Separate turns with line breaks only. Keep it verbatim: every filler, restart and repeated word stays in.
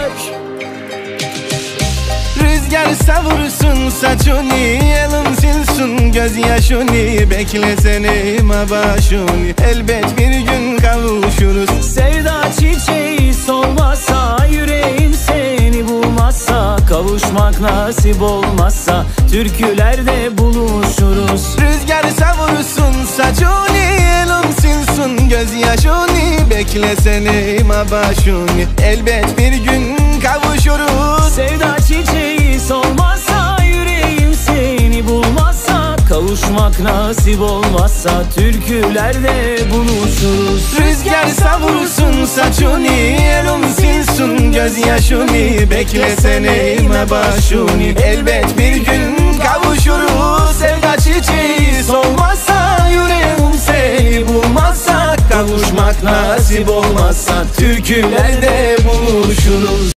Rüzgar savursun saçını, elin silsin gözyaşını. Beklesene başını, elbet bir gün kavuşuruz.
Sevda çiçeği solmazsa, yüreğim seni bulmazsa, kavuşmak nasip olmazsa türkülerde buluşuruz.
Rüzgar savursun saçını, elin silsin gözyaşını. Beklesene başını, elbet bir gün kavuşuruz.
Sevda çiçeği solmazsa, yüreğim seni bulmazsa, kavuşmak nasip olmazsa türkülerde buluşuruz.
Rüzgar savursun saçını, elin silsin gözyaşını. Beklesene başını, elbet bir gün kavuşuruz. Sevda çiçeği solmazsa, yüreğim seni bulmazsa, kavuşmak nasip olmazsa türkülerde buluşuruz.